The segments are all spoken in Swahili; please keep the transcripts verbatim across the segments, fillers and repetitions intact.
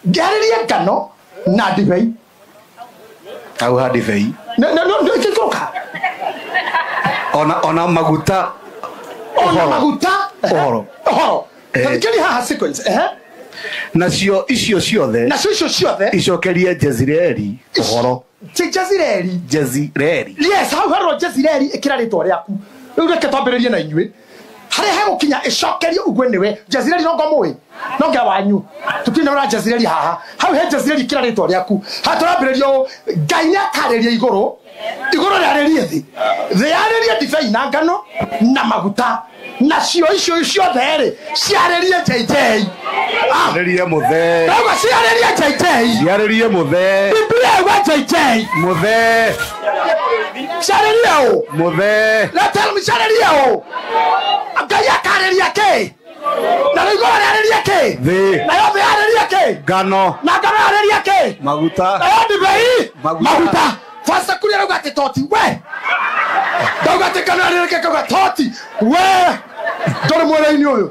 Gariria ngano na ndibei. Au ha ndibei. No no no kikoka. Ona ona maguta. Ona maguta. Ohoro. Ohoro. Kali ha sequence eh. Nacio icio ciothe. Nacio icio ciothe. Icokerie Jezreeli ohoro. Jezreeli. Jezreeli. Yes, how haro Jezreeli ikira ritwa riaku. Riu reke twambiririe na inyui. Hare he gukinya icokerie ugwe niwe. Jezreeli no ngomwe. No ngia wanyu. Tutina ura Jezreeli haha. How he Jezreeli ikira ritwa riaku. Ha turambiririo Ngai ni akareria iguru. Iguru riarerie thi. Thi yarerie ndibei na ngano na maguta. Nacio icio ciothe ri ciarerie J J. Ciarerie muthe. Ndio ciarerie J J. Ciarerie muthe. Biblia wa J J. Muthe. Ciarerie o. Muthe. Let tell me ciarerie o. Ngai akareria ke. Na rigo yarerie ke. Thi. Na yo yarerie ke. Ngano. Na ngano yarerie ke. Maguta. Na yo ndibei. Maguta. Fasta kuria ruga te toti we. Dauga te kana yarerie ke ka toti. We. Dore mwere-ini uyu.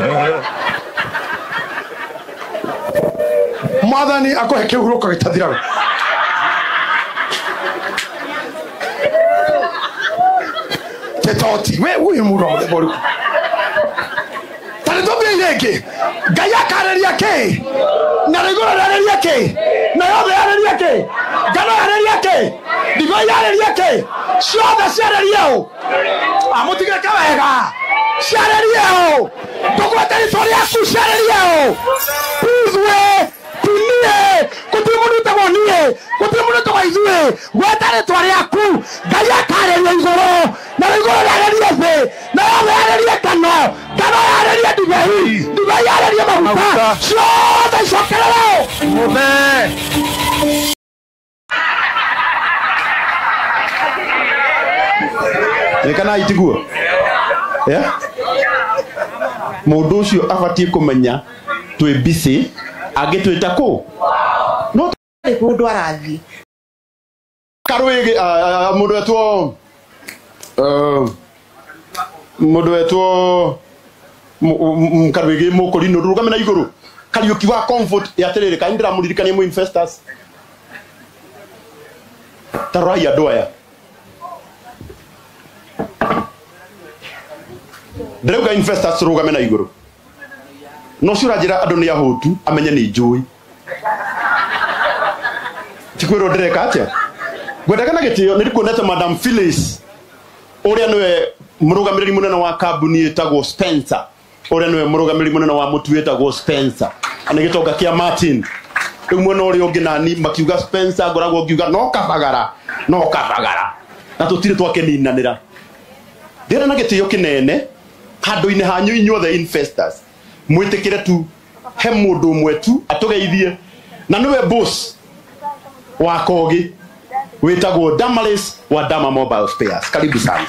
Mwathani akohe kihuruko gitathiraga. Te toti we uyu muro de boru. Tare to bi leke. Gaya kareria ke. Na rigora yareria ke. Na yo yareria ke. Gano yareria ke. Digo yareria ke. Shoda yareria o. Amutige ka wega. Shareria o. Tokwa territoria ku shareria o. Puzwe. Punie. Kutimuno to wonie. Kutimuno to waizwe. We territoria ku. Gaya kareria igoro. Na rigora yareria fe. Na yo yareria kano. Kano yareria dibei. Dibei yareria maguta. Shoda shokerao. Muthe. Rekana itiguo. Yeah. Mundu ucio abatie kumenya twi busy agitwita ku. No mundu arathi. Karwege mundu etwo uh mundu etwo Karwege mukurino rugame na iguru. Kariuki wa comfort ya terere kaindira muririkanie mu investors. Taraya doya. Ndreuga investors rugame na iguru. No shura jira ado ni ahotu amenye ni njui. Tikwero ndireka atia. Gwetaka na gitio nirikuonete Madam Phyllis. Uria niwe murugamiriri munene wa kambuni etagwo Spencer. Uria niwe murugamiriri munene wa mutu etagwo Spencer. Ani gitonga kia Martin. Riu mwena uria ungi nani makiuga Spencer ngoragwo ngiuga no kabagara no kabagara. Na tutire twakeninanira. Ndira na gitio kinene handu-ini hanyu inyuothe investors mwitikire tu he mundu mwetu atugeithie na niwe boss wa Kogi witagwo Damaris wa Dama Mobile Spares. Karibu sana.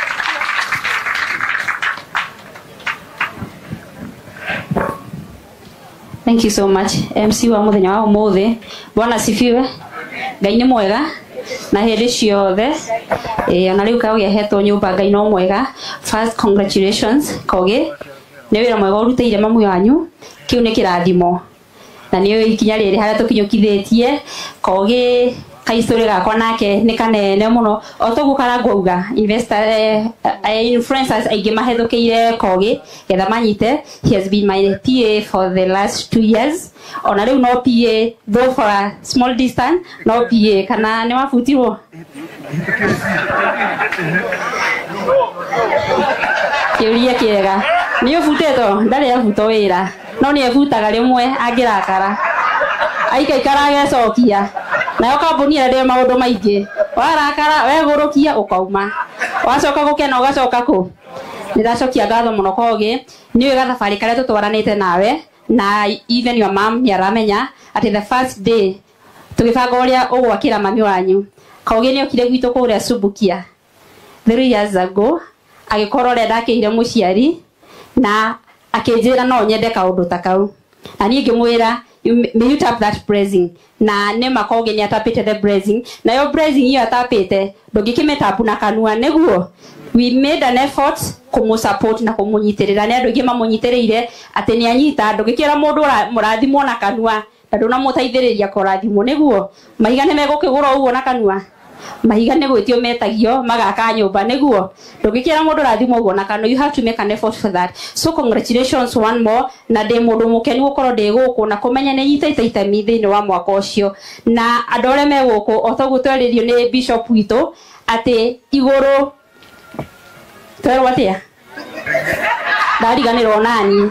Thank you so much M C wa muthenya wa umuthi. Bwana sifiwe. Ngai ni mwega na hindi ciothe eh ona riu kawe hetwo nyumba Ngai no mwega. First congratulations Kogi. Ni wira mwega urutire mamu yanyu. Kiu ni kirathimo. Na niyo ikinya riri haria tukinyukithitie Kogi kaistori gakwa nake ni kanene muno otogu karangwauga investor eh, influencers aige mahethukiire Kogi getha manyite. He has been my P A for the last two years. Ona riu no P A though for a small distance no P A kana ni mafutirwo kiuria kiega ni ufuteto ndari afuto wira no ni efutaga rimwe angirakara aika ikarage cokia nayo kambuni ĩrĩa maũndũ maingĩ warakara wegurukia ukauma wacoka gukena ugacoka ku niracokia ngatho muno Kogi niwe gathabari karia tutwaranite nawe na even your mom yaramenya at the first day tugibanga uria ugwakira mami wanyu Kogi ni okire gwitu kuria Subukia three years ago agikorwo renda akihire muciari na akinjira no nyende kaundu takau na ni ngimwira may you tap that blessing na nema Kogi ni atapite the blessing na yo blessing hiyo atapite ndungikimetapu na kanua neguo we made an effort kumu support na kumunyitirira ni andu ingi mamunyitiriire ati ni anyita ndungikira mundu murathimwo na kanua andå na må teithä korathimo niguo mahiga nä megå kä gå ra å guo na kanua mahiga nä gwä tio metagio magaka nyåmba niguo ndå gä kä ra må ndå rathimo å guo na kanua. You have to make an effort for that. So congratulations one more na ndä må ndå må keni gå korwo ndä gå kå na kå menya nä nyitaite itemi thä inä wa mwaka å cio na andå arä a me gå kå o toguo twarä rio nä bishop witå atä igå rå twerwo atä a ndariganä rwo nani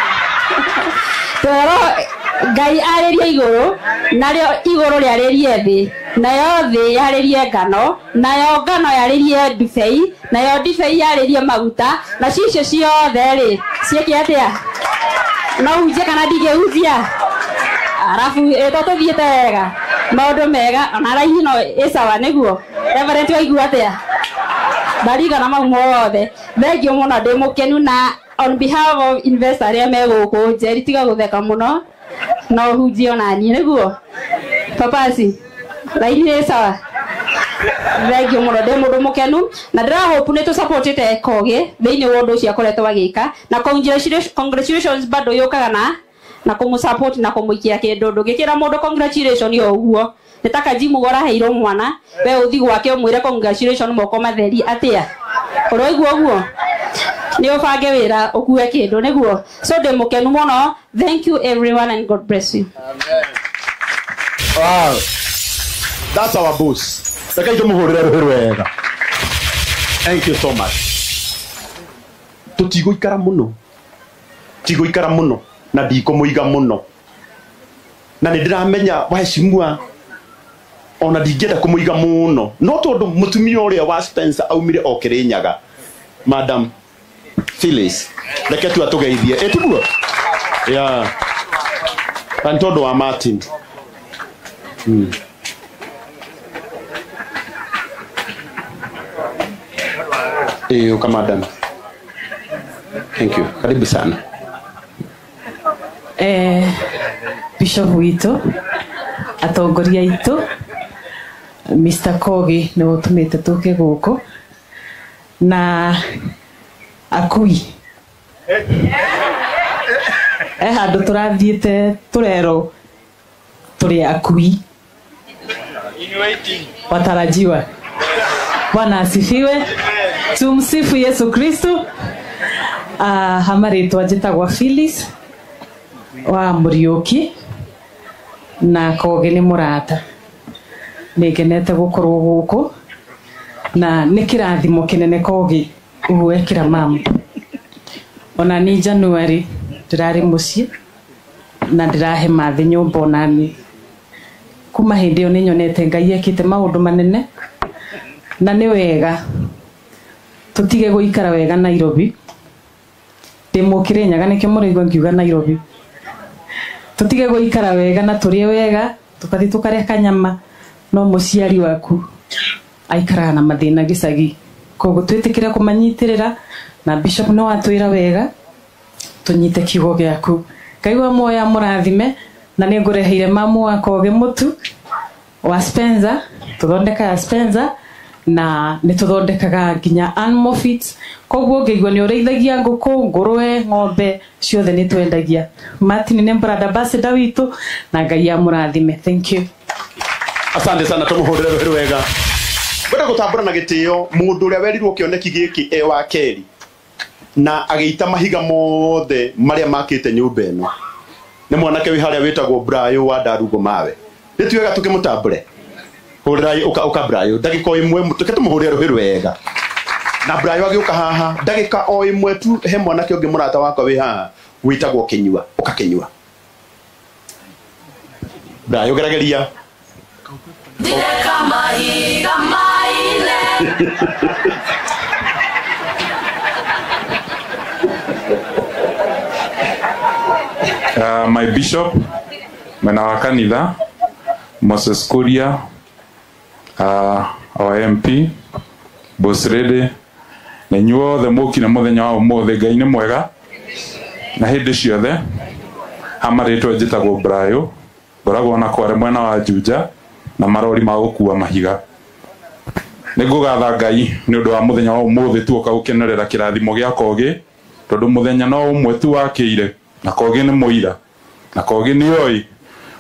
twerwo Ngai arĩrie igũrũ narĩo igũrũ rĩarĩrie thĩ nayo thĩ yarĩrie ngano nayo ngano yarĩrie ndibei nayo ndibei yarĩrie maguta na cicio ciothe rĩ ciĩke atĩa no hunjie kana ndingĩhunjia arabu ĩto tũthiĩte wega maũndũ mega ona raini no ĩ sawa nĩguo Reverend waigua atĩa ndarigana mau mothe thengio mũno ndĩ mũkenu na on behalf of investor arĩa me gũkũ Njeri tiga gũtheka mũno no hunjie ona niĩ nĩguo papaci raini nĩ sawa thengio mũno ndĩ mũndũ mũkenu na ndĩrahope nĩ tũsupportĩte Kogi thĩinĩ wa ũndũ ũcio akoretwo agĩka na congratulations bado yũkaga na na kũmũsupport na kũmũikia kĩndũ ndũngĩkĩra mũndũ congratulations yo ũguo nĩtaka jimu gora heirwo mwana we ũthi gwake ũmwĩre congratulations moko matheri atĩa ũroigua ũguo nĩ ũbange wĩra ũkue kĩndũ nĩguo so ndĩ mũkenu mũno. Thank you everyone and God bless you. Amen. Wow. That's our boss. Reke tũmũhũrĩre rũhĩ rwega. Thank you so much. Tũtigũikara mũno. Tigũikara mũno na ndikũmũiga mũno. Na nĩ ndĩramenya waheshimua ona ndingĩenda kũmũiga mũno. No tondũ mũtumia ũrĩa wa Spencer aumire o Kĩrĩnyaga. Madam Phyllis. Reke tu atũgeithie. Ĩtiguo? Yeah. Antondo wa Martin. Hmm. Eh, kama madam. Thank you. Karibu sana. Eh, Bishop witũ atongoria itũ Mister Kogi nĩ gũtũmĩte tũke gũkũ na akui eh handũ tũrathiĩte tũrero tũrĩ akui watarajiwa. Bwana asifiwe. Tumsifu Yesu Kristo. Ah, hamaritwa njĩtagwo Phyllis wa Muriuki na Kogi nĩ mũrata. Nĩngenete gũkorwo gũkũ na nĩ kĩrathimo kĩnene Kogi ũgwĩkĩra mama. Ona ni January ndĩrarĩ mũciĩ na ndĩrahe mathĩ nyũmba ona niĩ. Kuma hĩndĩ ĩyo nĩnyonete Ngai ekĩte maũndũ manene na nĩ wega tũtige gũikara wega Nairobi. Ndĩmũ Kĩrĩnyaga nĩkĩo mũraigua ngiuga Nairobi. Tũtige gũikara wega na tũrĩe wega tũkathi tũkarĩa kanyama no mũciari waku aikaraga na mathĩna gĩcagi. Koguo twĩtĩkĩre kũmanyitĩrĩra na Bishop no atwĩra wega tũnyite kiugo gĩaku. Ngai wa muoya mũrathime na nĩ ngũreheire mamu wa Kogi mũtu wa Spencer tũthondekaga Spencer na nĩ tũthondekaga nginya animal feeds. Koguo ngĩigua nĩ ũrĩithagia ngũkũ ngũrwe ng'ombe ciothe nĩ twendagia. Martin nĩ brother ambassador witũ na Ngai amũrathime. Thank you. Asante sana tũmũhũrĩre rũhĩ rwega. Kwenda gũtambũra na gĩtĩo mũndũ ũrĩa werirwo kĩoneki gĩkĩ e wa Keri na agĩita mahiga mothe marĩa makĩte nyũmba ĩno nĩ mwanake wĩ harĩa wĩtagwo Brayo wa Ndarugo mawe. Nĩ tuwega tũkĩmũtambũre. Hũrĩra ũka ũka Brayo ndagĩka o ĩmwe tũke tũmũhũrĩre rũhĩ rwega. Na Brayo agĩũka haha ndagĩka o ĩmwe tu he mwanake ũngĩ mũrata wakwa wĩ haha wĩtagwo Kĩnyua ũka Kĩnyua. Brayo gerageria. Uh, my bishop, mwena wa kanitha, Moses Kuria, uh, our M P, Boss Rede, na inyuothe mũkire mũthenya wa ũmũthĩ. Ngai nĩ mwega na hĩndĩ ciothe. Hamarĩtwo njĩtagwo Brayo, ngoragwo na kware mwena wa Juja na marori ma gũkua mahiga. Nĩ ngũgatha Ngai nĩ ũndũ wa mũthenya wa ũmũthĩ tuoka gũkenerera kĩrathimo gĩa Kogi, tondũ mũthenya no ũmwe tu wakĩire na Kogi nĩ mũira na Kogi nĩ oi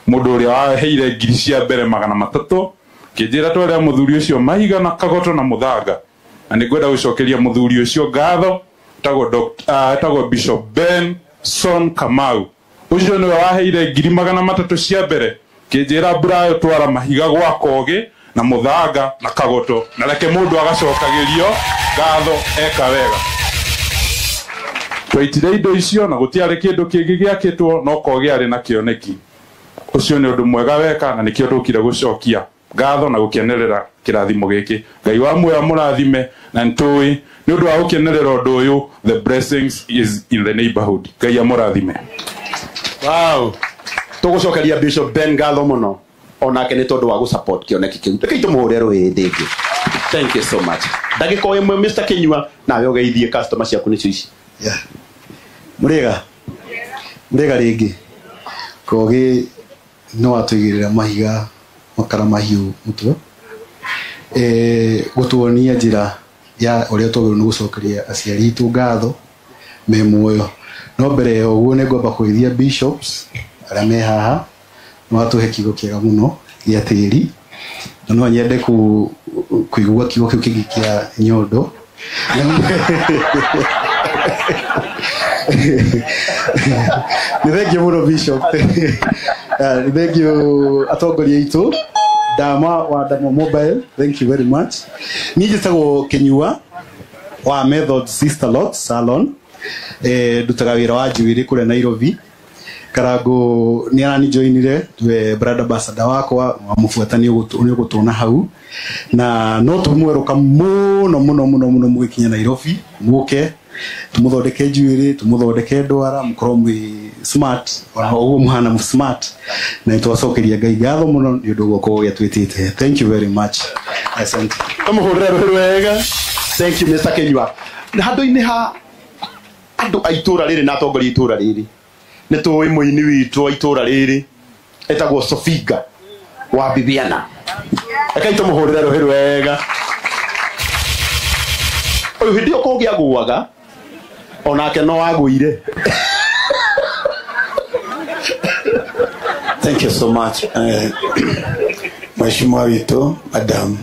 mundu uria waheire ngiri cia mbere magana matatu kinjira tware muthuri ucio mahiga na kagoto na muthanga na ningwenda gucokeria muthuri ucio ngatho tago uh, tago Bishop Benson Kamau ucio niwe waheire ngiri magana matatu cia mbere kinjira Brayo twara mahiga gwa kogi na muthanga na kagoto na reke mundu agacokagirio ngatho eka wega twaitire indo icio na gutiare kindu kingi giakitwo no kogi ari na kioneki ucio ni undu mwega weka na nikio ndukire gucokia ngatho na gukenerera kirathimo giki Ngai wa muoyo murathime na ntui ni undu wa gukenerera undu uyu the blessings is in the neighborhood Ngai amurathime. Wow, tugucokeria Bishop Ben ngatho muno onake ni tondu wa gu support kioneki kiu reke tumuhure rwiri ndingi. Thank you so much. Ndagiko imwe Mister Kinyua nawe ugeithie customer ciaku ni cici. Yeah. Murega. Murega ringi. Kogi no atugirira mahiga makara mahiu mutwe. Eh gutuonia njira ya uria tugirwo ni gucokeria aciari itu ngatho me muoyo. No mbere yo uguo ne ngomba kuithia bishops aria me haha no atuhe kigo kiega muno gia tiri. No nyende ku kuigua kigo kiu kingi kia nyondo. Thank you muno Bishop. Uh, thank you atongoria itu Dama wa Dama Mobile, thank you very much. Nije tago Kinyua wa Method Sister Lot Salon eh dutaga wira wa juiri kule Nairobi. Karago ni arani joinire twe brother ambassador wako wa mufuatani ugutuna hau na no tumweruka muno muno muno muno mugikinya Nairobi muke tumuthondeke juiri tumuthondeke ndwara mukorwo mwi smart wa ugu muhana mu smart na twacokeria Ngai ngatho muno ni undu goko gyatwitite. Thank you very much. Asante tumuhurira wega. Thank you Mister Kinyua. Na handu-ini ha andu aitura riri na atongoria itura riri ni tuwi muini witu itura riri etagwo Sofinga wa Bibiana. Eka tumuhurira ruhiru wega. Oyu hindi okogi aguaga onake no aguire. Thank you so much. Uh, Mheshimiwa wito Madam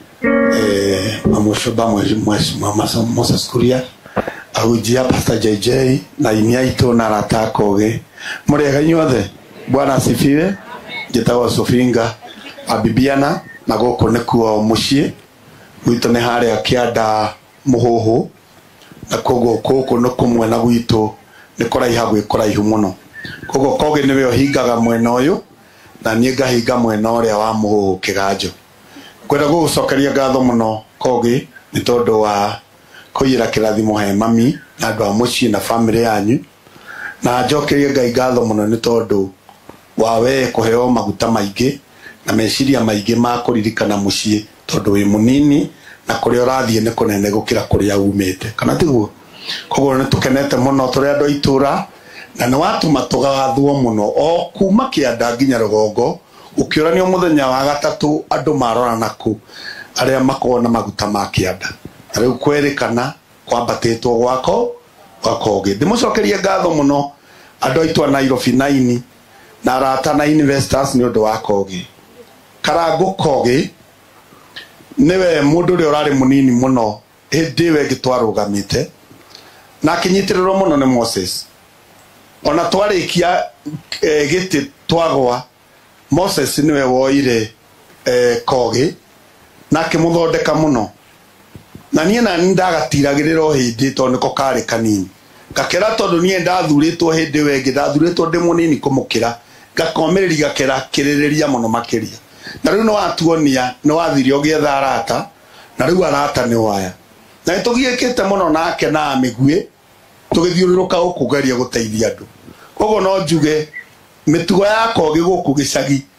eh Mamoshoba Mheshimiwa Moses Kuria ahujia Pastor J J na imia ito na ratakoge murega nyothe bwana asifiwe. Njetawa Sofinga abibiana na goko nekuo mucie wito ne hare akiada muhoho na kogo koko no kumwe na gwito ni koraiha gwikoraihu muno kogo koge niwe ohingaga mwena uyu na nie ngahinga mwena uria wa muhoho kiganjo. Kwenda gucokeria ngatho muno koge ni tondu wa kuyira kirathimo he mami na andu a mucie na family yanyu na njokerie Ngai ngatho muno ni tondu wa we kuheo maguta maingi na meciria maingi ma kuririkana mucie tondu wi munini na kuri urathie ni kunene gukira kuri aumite kana tiguo. Koguo ni tukenete muno turi andu itura na ni watuma tugathwo muno o kuma kianda nginya rugongo ukiuranio muthenya wa gatatu andu marora naku aria makona maguta ma kianda riu kwerikana kwambatitwo gwako gwakoge. Ndimucokerie ngatho muno andu aitu a Nairobi nine na arata na investors ni undu wa koge. Karangu koge niwe mundu uri urari munini muno hindi we gitwarugamite na kinyitiriro muno ni Moses ona twarikia e, giti twagwa Moses niwe woire e, koge na kimuthondeka muno na nie na ndagatiragiriro hindi to niko kari kanini gakera tondu nie ndathuritwo hindi we ndathuritwo ndi munini kumukira gakomereri gakera kiririria muno makiria na riu no atuonia no wathirio gietha arata na riu arata ni waya na tugiekete muno nake na amigwe tugithiururuka ukugeria guteithia andu. Kogo no njuge mitugo yako giguku gicagi